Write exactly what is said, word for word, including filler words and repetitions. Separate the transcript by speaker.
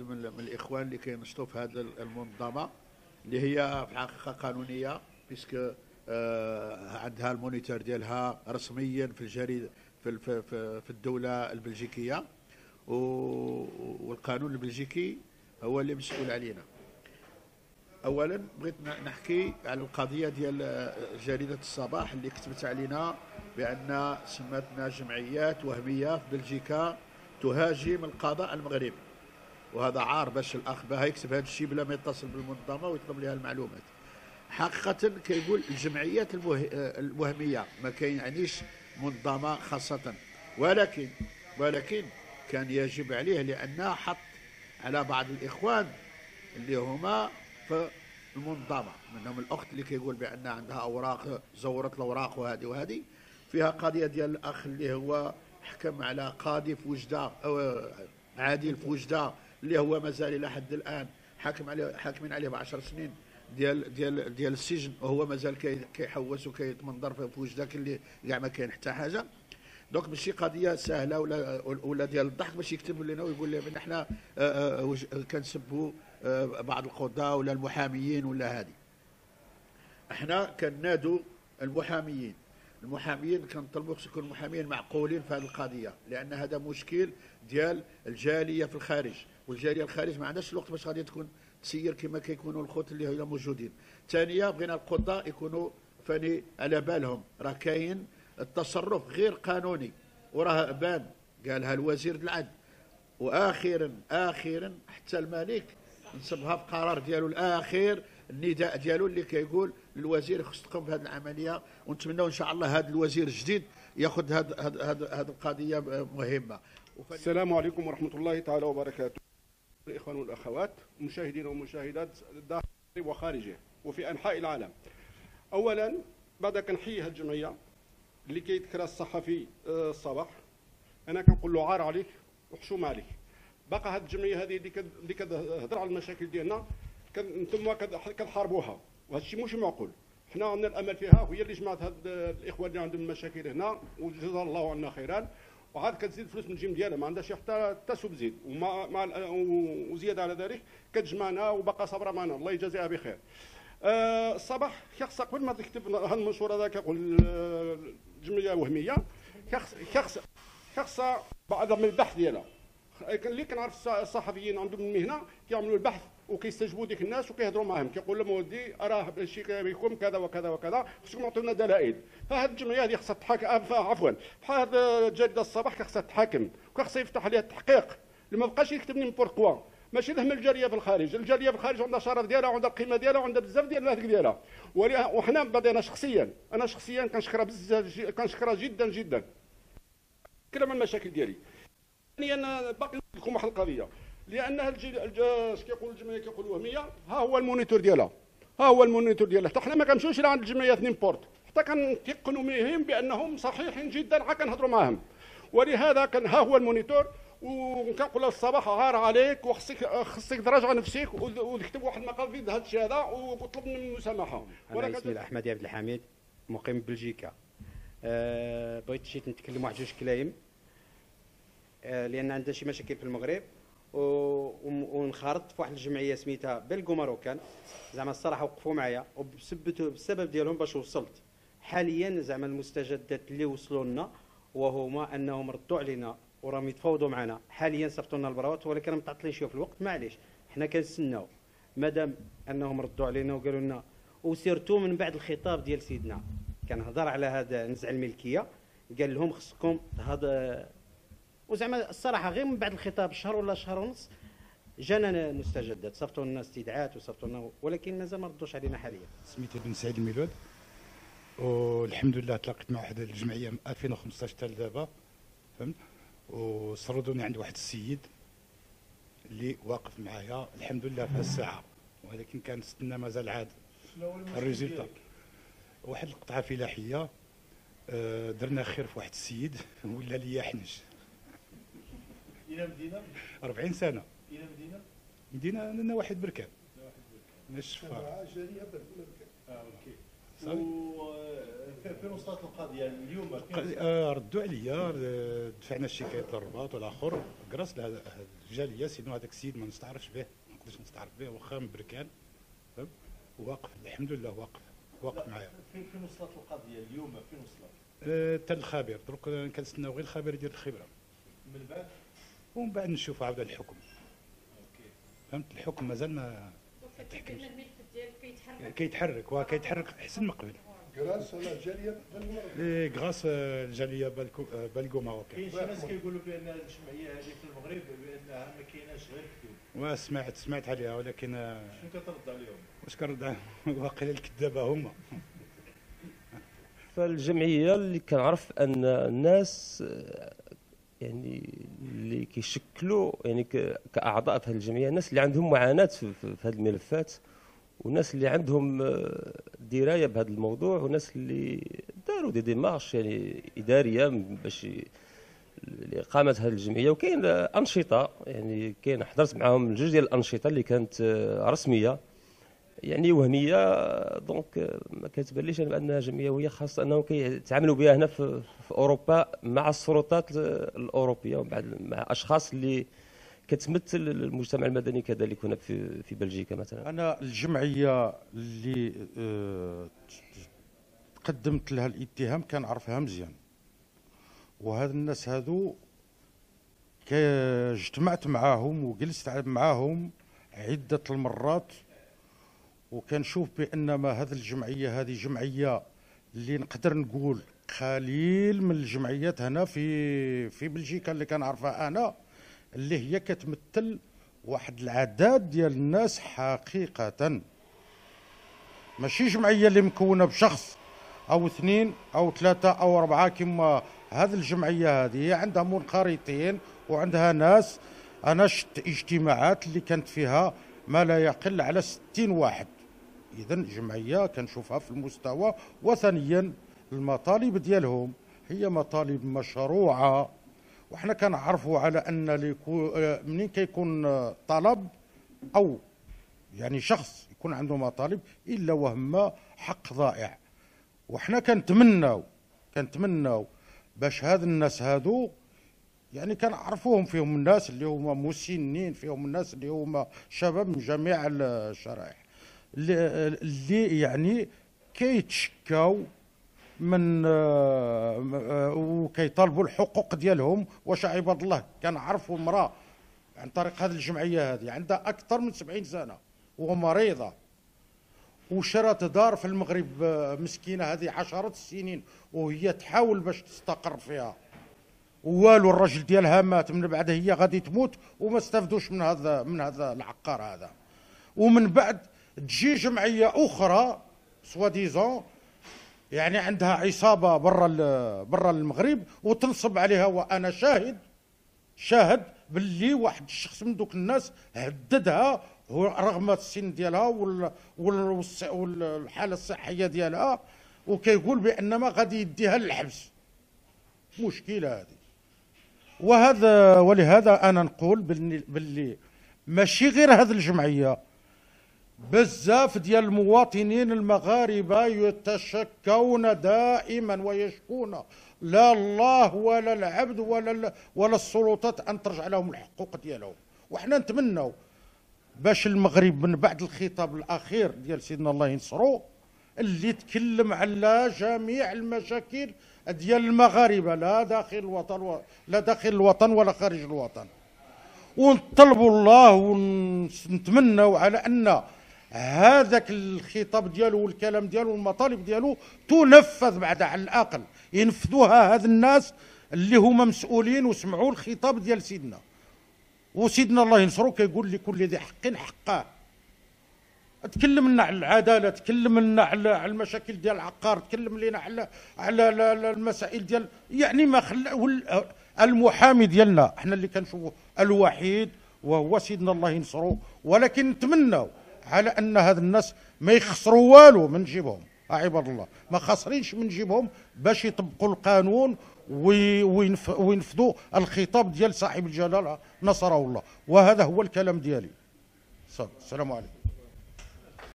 Speaker 1: من, من الاخوان اللي كينشطوا في هذه المنظمه اللي هي في الحقيقه قانونيه، بيسك آه عندها المونيتور ديالها رسميا في الجريده في في في الدوله البلجيكيه، والقانون البلجيكي هو اللي مسؤول علينا. اولا بغيت نحكي على القضيه ديال جريده الصباح اللي كتبت علينا بان سماتنا جمعيات وهميه في بلجيكا تهاجم القضاء المغربي، وهذا عار باش الاخ بها يكتب هذا الشيء بلا ما يتصل بالمنظمه ويطلب لها المعلومات. حقيقه كيقول الجمعيات الوهميه ما كيعنيش منظمه خاصه، ولكن ولكن كان يجب عليه لانه حط على بعض الاخوان اللي هما في المنظمه، منهم الاخت اللي كيقول بان عندها اوراق زورت الاوراق وهذه وهذه فيها قضيه ديال الاخ اللي هو حكم على قاضي في وجده او عادل في وجده اللي هو مازال الى حد الان حاكم عليه حاكمين عليه ب عشر سنين ديال ديال ديال السجن، وهو مازال كيحوس وكيتمنظر في وجده اللي كاع ما كاين حتى حاجه. دونك ماشي قضيه سهله ولا ولا ديال الضحك باش يكتب لنا ويقول لنا حنا كنسبوا بعض القضاة ولا المحاميين ولا هذه. احنا كننادوا المحاميين المحاميين كنطلبوا خص يكونوا محامين معقولين في هذه القضيه، لان هذا مشكل ديال الجاليه في الخارج، والجاليه الخارج ما عندهاش الوقت باش غادي تكون تسير كما كيكونوا الخوت اللي هنا موجودين. ثانيه بغينا القضاء يكونوا فاني على بالهم راه كاين التصرف غير قانوني وراه بان قالها الوزير العدل. واخيرا اخيرا حتى الملك نصبها في قرار ديالو الاخير النداء ديالو اللي كيقول للوزير خص تقوم بهذه العمليه، ونتمنوا ان شاء الله هذا الوزير الجديد ياخذ هذه هذه هذه القضيه مهمه.
Speaker 2: السلام عليكم ورحمه الله تعالى وبركاته. الاخوان والاخوات مشاهدين ومشاهدات داخل وخارجه وفي انحاء العالم. اولا بعد كنحيي هذه الجمعيه اللي كيذكرها الصحفي الصباح، انا كنقول له عار عليك وحشوم عليك. باقا هذه الجمعيه هذه اللي كتهضر على المشاكل ديالنا انتم كتحاربوها، وهذا الشيء ماشي معقول. حنا عندنا الامل فيها، وهي اللي جمعت هاد الاخوان اللي عندهم المشاكل هنا، وجزا الله عنا خيرا. وعاد كتزيد فلوس من الجيم ديالها، ما عندهاش حتى حتى سبزيد، ومع مع وزياده على ذلك كتجمعنا وبقى صابره معنا، الله يجازيها بخير. أه الصباح خاص قبل ما تكتب هذا المنشور هذا كيقول الجمعيه وهميه، خاص خاص بعد من البحث ديالها. اللي كنعرف الصحفيين عندهم المهنه كيعملوا البحث وكيستجبوا ديك الناس وكيهضروا معاهم، كيقول لهم ودي اراه الشيء بكم كذا وكذا وكذا، خصكم تعطونا دلائل. فهاد الجمعيه هذه خصها تحاكم، عفوا بحال هاد جريده الصباح خصها تحاكم وخصها يفتح عليها التحقيق، اللي ما بقاش يكتب نيمبورت كوا. ماشي نهم الجاليه في الخارج، الجاليه في الخارج عندها شرف ديالها وعندها القيمه ديالها وعندها بزاف ديال هذيك ديالها. وحنا بدينا شخصيا، انا شخصيا كنشكرها بزاف، كنشكرها جدا جدا. كلام عن المشاكل ديالي. ثانيا باقي نقول لكم واحد القضيه، لان اش كيقول الجمعيه كيقول وهميه، ها هو المونيتور ديالها، ها هو المونيتور ديالها. حتى حنا ما كنمشيوش الى عند الجمعيات نيمبورت، حتى كنتيقنوا بهم بانهم صحيحين جدا، عا كنهضروا معاهم. ولهذا كان ها هو المونيتور، وكنقول له الصباح عار عليك وخصك خصك تراجع نفسك وتكتب واحد المقال في هذا الشيء هذا وطلب من المسامحه.
Speaker 3: انا اسمي احمد عبد الحميد، مقيم ببلجيكا. أه بغيت شي نتكلم واحد جوج كلايم، أه لان عندنا شي مشاكل في المغرب، ونخرطت في واحد الجمعيه سميتها بلغو ماروكان. زعما الصراحه وقفوا معايا، وبسبب السبب ديالهم باش وصلت. حاليا زعما المستجدات اللي وصلوا لنا وهما انهم ردوا علينا وراهم يتفاوضوا معنا. حاليا صيفطوا لنا البراوات، ولكن متعطلين شويه في الوقت، معليش حنا كنستناو مادام انهم ردوا علينا وقالوا لنا. وسيرتو من بعد الخطاب ديال سيدنا كنهضر على هذا نزع الملكيه، قال لهم خصكم هذا. وزعما الصراحه غير من بعد الخطاب شهر ولا شهر ونص جانا مستجدات، صيفطوا لنا استدعاءات وصيفطوا لنا، ولكن مازال ما ردوش علينا حاليا.
Speaker 4: سميتي بن سعيد الميلود، والحمد لله تلاقيت مع واحد الجمعيه من ألفين وخمسطاش حتى لدابا، فهمت. وسردوني عند واحد السيد اللي واقف معايا الحمد لله في هذه الساعه، ولكن كنستنى مازال عاد الريزلت. واحد القطعه فلاحيه درنا خير في واحد السيد ولا ليا حنج.
Speaker 5: الى مدينه
Speaker 4: أربعين سنه.
Speaker 5: الى مدينه
Speaker 4: مدينه لنا واحد بركان.
Speaker 5: واحد بركان.
Speaker 4: من الشفار.
Speaker 5: جاريه بركان. اه اوكي.
Speaker 4: صافي.
Speaker 5: و فين وصلت القضيه اليوم؟ فين
Speaker 4: آه، ردوا عليا، آه، دفعنا الشكايه للرباط والاخر كراس لهذا الجاليه، سينو هذاك السيد ما نستعرفش به، ما نقدرش نستعرف به، واخا من بركان فهمت، واقف الحمد لله، واقف واقف معايا.
Speaker 5: فين فين وصلت القضيه اليوم؟ فين وصلت؟
Speaker 4: حتى آه الخبير دروك كنستناو غير الخبير يدير الخبره،
Speaker 5: من بعد
Speaker 4: ومن بعد نشوفوا عاود الحكم.
Speaker 5: اوكي.
Speaker 4: فهمت، الحكم مازال ما
Speaker 6: كيتحرك كيتحرك
Speaker 4: كيتحرك وكيتحرك احسن من قبل.
Speaker 2: كراس ولا جاليه
Speaker 4: إيه غراس الجاليه بالكو بالكو ماروكان.
Speaker 5: كاين شي ناس كيقولوا بان الجمعيه هذه في المغرب بانها ما كايناش غير كذوب.
Speaker 4: وسمعت سمعت عليها، ولكن آه،
Speaker 5: شنو كترد عليهم؟
Speaker 4: واش كنرد عليهم؟ واقيلا الكذابه هما.
Speaker 7: فالجمعيه اللي كنعرف ان الناس آه، يعني اللي كيشكلوا يعني ك- كاعضاء في هذه الجمعيه، الناس اللي عندهم معاناه في, في, في هذه الملفات، والناس اللي عندهم آه، درايه بهذا الموضوع، والناس اللي داروا دي ديمارش يعني اداريه باش ي- لاقامه هذه الجمعيه. وكاين آه، انشطه، يعني كاين حضرت معاهم جوج ديال الانشطه اللي كانت آه، رسميه يعني وهميه. دونك ما كتبانليش انا بانها جمعيه وهي، خاصه انهم كيتعاملوا بها هنا في, في اوروبا مع السلطات الاوروبيه، ومع مع اشخاص اللي كتمثل المجتمع المدني كذلك هنا في في بلجيكا مثلا.
Speaker 8: أنا الجمعية اللي آه، قدمت لها الاتهام كنعرفها مزيان، وهاد الناس هادو كا- اجتمعت معاهم وجلست معاهم عدة المرات، وكنشوف بأن ما هذه الجمعية هذه جمعية اللي نقدر نقول قليل من الجمعيات هنا في في بلجيكا اللي كنعرفها أنا، اللي هي كتمثل واحد العدد ديال الناس حقيقة، ماشي جمعية اللي مكونة بشخص أو اثنين أو ثلاثة أو أربعة كما هذه الجمعية هذه. هي عندها منخرطين وعندها ناس. أنا شفت اجتماعات اللي كانت فيها ما لا يقل على ستين واحد. إذا جمعية كنشوفها في المستوى. وثانيا المطالب ديالهم هي مطالب مشروعة، وحنا كنعرفوا على أن منين كيكون طلب أو يعني شخص يكون عنده مطالب إلا وهم حق ضائع. وحنا كنتمناو كنتمناو باش هاد الناس هادو يعني كنعرفوهم، فيهم الناس اللي هما مسنين، فيهم الناس اللي هما شباب من جميع الشرائح اللي, اللي يعني كيتشكاو من وكيطالبوا الحقوق ديالهم. واش عباد الله كنعرفوا امراه عن طريق هذه الجمعيه هذه عندها اكثر من سبعين سنه ومريضه، وشرات دار في المغرب مسكينه هذه عشرات السنين وهي تحاول باش تستقر فيها، والو الرجل ديالها مات من بعد هي غادي تموت وما استفدوش من هذا من هذا العقار هذا. ومن بعد تجي جمعيه اخرى سوا ديزون يعني عندها عصابه برا برا المغرب وتنصب عليها. وانا شاهد شاهد باللي واحد الشخص من دوك الناس هددها رغم السن ديالها والحاله الصحيه ديالها، وكيقول بان ما غادي يديها للحبس. مشكله هذه. وهذا ولهذا انا نقول باللي ماشي غير هذه الجمعيه، بزاف ديال المواطنين المغاربه يتشكون دائما ويشكون لا الله ولا العبد ولا ولا السلطات ان ترجع لهم الحقوق ديالهم. وحنا نتمنوا باش المغرب من بعد الخطاب الاخير ديال سيدنا الله ينصرو اللي تكلم على جميع المشاكل ديال المغاربه لا داخل الوطن لا داخل الوطن ولا خارج الوطن، ونطلبوا الله ونتمنوا على ان هذاك الخطاب ديالو والكلام ديالو والمطالب ديالو تنفذ بعد على الاقل ينفذوها هاد الناس اللي هما مسؤولين وسمعوا الخطاب ديال سيدنا. وسيدنا الله ينصرو كيقول لكل ذي حق حقه. تكلم لنا على العداله، تكلم لنا على المشاكل ديال العقار، تكلم لنا على على المسائل ديال يعني ما خلى المحامي ديالنا احنا اللي كنشوفوا الوحيد وهو سيدنا الله ينصرو. ولكن نتمنوا على ان هاد الناس ما يخسروا والو من جيبهم. عباد الله ما خاسرينش من جيبهم باش يطبقوا القانون وينفذوا الخطاب ديال صاحب الجلاله نصره الله. وهذا هو الكلام ديالي. السلام عليكم.